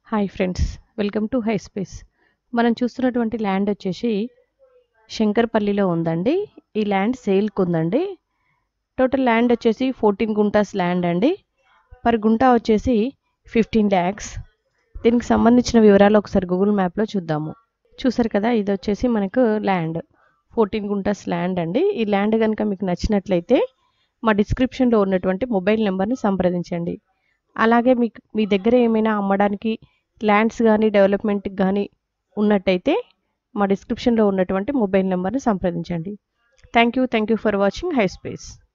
Hi friends, welcome to Hi Space. మనం చూస్తున్నటువంటి land వచ్చేసి శంకర్పల్లిలో ఉందండి. ఈ ల్యాండ్ సేల్కి ఉందండి. టోటల్ ల్యాండ్ వచ్చేసి 14 గుంటాస్ ల్యాండ్ అండి. పర్ గుంటా వచ్చేసి 15 lakhs. దీనికి సంబంధించిన వివరాలు ఒకసారి గూగుల్ మ్యాప్లో చూద్దాము. చూసారు కదా, ఇది వచ్చేసి మనకు ల్యాండ్ 14 గుంటాస్ ల్యాండ్ అండి. ఈ ల్యాండ్ కనుక మీకు నచ్చినట్లయితే మా డిస్క్రిప్షన్లో ఉన్నటువంటి మొబైల్ నెంబర్ని సంప్రదించండి. అలాగే మీ దగ్గర ఏమైనా అమ్మడానికి ల్యాండ్స్ కానీ డెవలప్మెంట్కి కానీ ఉన్నట్టయితే మా డిస్క్రిప్షన్లో ఉన్నటువంటి మొబైల్ నెంబర్ని సంప్రదించండి. Thank you for watching Hi space.